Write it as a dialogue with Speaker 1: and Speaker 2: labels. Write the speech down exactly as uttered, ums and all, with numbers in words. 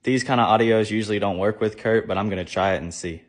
Speaker 1: these kind of audios usually don't work with Kurt, but I'm going to try it and see.